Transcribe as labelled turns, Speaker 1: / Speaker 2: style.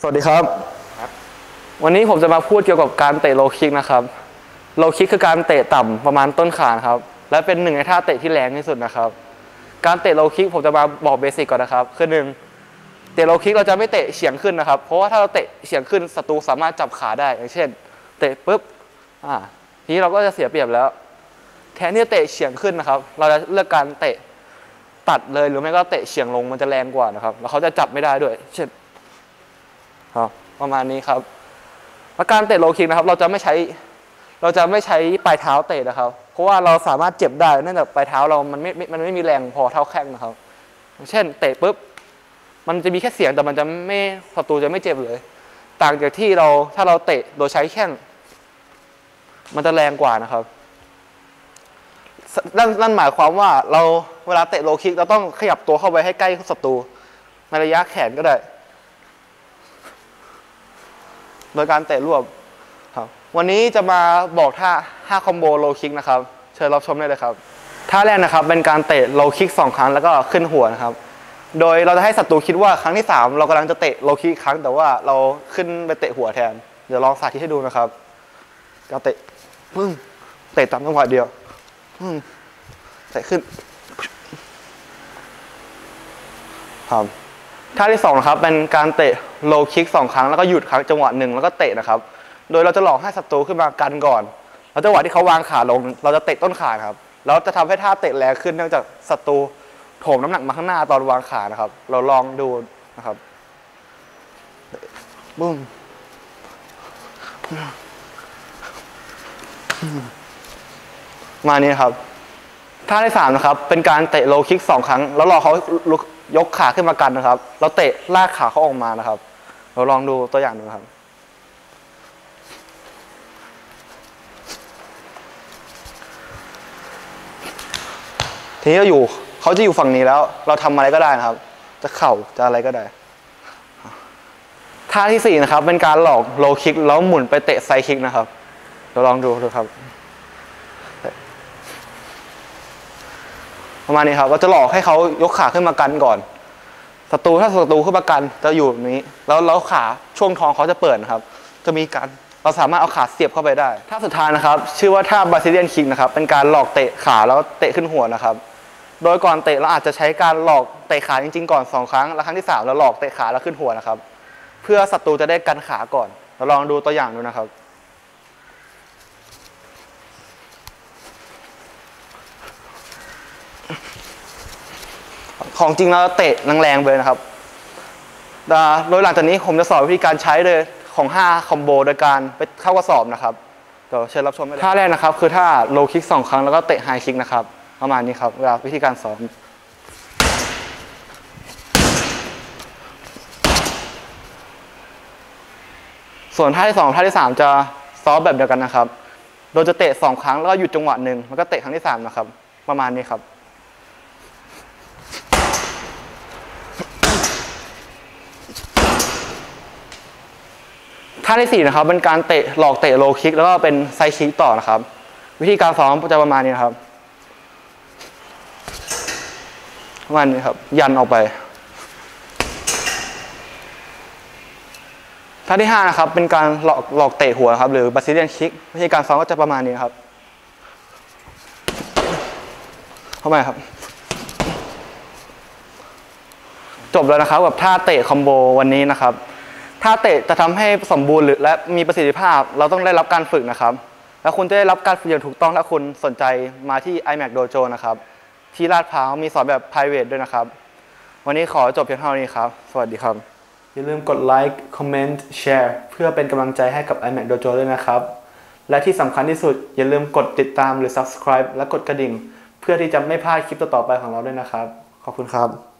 Speaker 1: วัสดีครับวันนี้ผมจะมาพูดเกี่ยวกับการเตะโลคิกนะครับโลคิกคือการเตะต่ำประมาณต้นขาครับและเป็นหนึ่งในท่าเตะที่แรงที่สุดนะครับการเตะโลคิกผมจะมาบอกเบสิกก่อนนะครับคือ1เตะโลคิกเราจะไม่เตะเฉียงขึ้นนะครับเพราะว่าถ้าเราเตะเฉียงขึ้นศัตรูสามารถจับขาได้อย่างเช่นเตะปุ๊บทีนี้เราก็จะเสียเปรียบแล้วแทนที่จะเตะเฉียงขึ้นนะครับเราจะเลือกการเตะตัดเลยหรือไม่ก็เตะเฉียงลงมันจะแรงกว่านะครับแล้วเขาจะจับไม่ได้ด้วยเช่นประมาณนี้ครับและการเตะโลคิกนะครับเราจะไม่ใช้ปลายเท้าเตะนะครับเพราะว่าเราสามารถเจ็บได้เนื่องจากปลายเท้าเรามันไม่มีแรงพอเท่าแข้งนะครับเช่นเตะปุ๊บมันจะมีแค่เสียงแต่มันจะไม่ศัตรูจะไม่เจ็บเลยต่างจากที่ถ้าเราเตะโดยใช้แข้งมันจะแรงกว่านะครับนั่นหมายความว่าเราเวลาเตะโลคิกเราต้องขยับตัวเข้าไปให้ใกล้ศัตรูในระยะแขนก็ได้โดยการเตะรวบครับวันนี้จะมาบอกท่า5คอมโบโลคิกนะครับเชิญรับชมได้เลยครับท่าแรกนะครับเป็นการเตะโลคิก2ครั้งแล้วก็ขึ้นหัวนะครับโดยเราจะให้ศัตรูคิดว่าครั้งที่3เรากำลังจะเตะโลคิกครั้งแต่ว่าเราขึ้นไปเตะหัวแทนเดี๋ยวลองสาธิตให้ดูนะครับการเตะเตะตามจังหวะเดียวเตะขึ้นครับท่าที่2นะครับเป็นการเตะโลคิก2ครั้งแล้วก็หยุดครั้งจังหวะ1แล้วก็เตะนะครับโดยเราจะหลอกให้ศัตรูขึ้นมากันก่อนแล้วจังหวะที่เขาวางขาลงเราจะเตะต้นขาครับแล้วจะทำให้ท่าเตะแรงขึ้นเนื่องจากศัตรูโถมน้ำหนักมาข้างหน้าตอนวางขานะครับเราลองดูนะครับบุ้มมานี้ครับท่าที่3นะครับเป็นการเตะโลคิก2ครั้งแล้วรอเขายกขาขึ้นมากันนะครับเราเตะลากขาเขาออกมานะครับเราลองดูตัวอย่างดูครับทีนี้เขาจะอยู่ฝั่งนี้แล้วเราทำอะไรก็ได้นะครับจะเข่าจะอะไรก็ได้ท่าที่4นะครับเป็นการหลอกโลคิกแล้วหมุนไปเตะไซด์คิกนะครับเราลองดูครับประมาณนี้ครับเราจะหลอกให้เขายกขาขึ้นมากันก่อนถ้าศัตรูขึ้นมากันจะอยู่แบบนี้แล้วขาช่วงท้องเขาจะเปิดนะครับจะมีการเราสามารถเอาขาเสียบเข้าไปได้ท่าสุดท้ายนะครับชื่อว่าท่าบราซิเลียนคิกนะครับเป็นการหลอกเตะขาแล้วเตะขึ้นหัวนะครับโดยก่อนเตะเราอาจจะใช้การหลอกเตะขาจริงๆก่อน2ครั้งแล้วครั้งที่3เราหลอกเตะขาแล้วขึ้นหัวนะครับเพื่อศัตรูจะได้กันขาก่อนเราลองดูตัวอย่างดูนะครับของจริงเราเตะแรงๆไปนะครับโดยหลังจากนี้ผมจะสอนวิธีการใช้เลยของ5คอมโบโดยการไปเข้ากระสอบนะครับเดี๋ยวเชิญรับชมท่าแรกนะครับคือท่าโลคิก2ครั้งแล้วก็เตะไฮคิกนะครับประมาณนี้ครับเวลาวิธีการสอนส่วนท่าที่2ท่าที่3จะซ้อมแบบเดียวกันนะครับโดยจะเตะ2ครั้งแล้วก็หยุดจังหวะ1แล้วก็เตะครั้งที่3นะครับประมาณนี้ครับท่าที่4นะครับเป็นการหลอกเตะโลคิกแล้วก็เป็นไซด์คิกต่อนะครับวิธีการซ้อมจะประมาณนี้นะครับประมาณนี้ครับยันออกไปท่าที่5นะครับเป็นการหลอกเตะหัวครับหรือบราซิเลียนคิกวิธีการซ้อมก็จะประมาณนี้ครับเข้ามาครับจบแล้วนะครับกับท่าเตะคอมโบวันนี้นะครับท่าเตะจะทำให้สมบูรณ์และมีประสิทธิภาพเราต้องได้รับการฝึกนะครับแล้วคุณจะได้รับการฝึกอย่างถูกต้องถ้าคุณสนใจมาที่ iMac Dojo นะครับที่ลาดพร้าวมีสอนแบบ private ด้วยนะครับวันนี้ขอจบเพียงเท่านี้ครับสวัสดีครับอย่าลืมกดไลค์คอมเมนต์แชร์เพื่อเป็นกำลังใจให้กับ iMac Dojo ด้วยนะครับและที่สำคัญที่สุดอย่าลืมกดติดตามหรือ subscribe และกดกระดิ่งเพื่อที่จะไม่พลาดคลิปต่อๆไปของเราด้วยนะครับขอบคุณครับ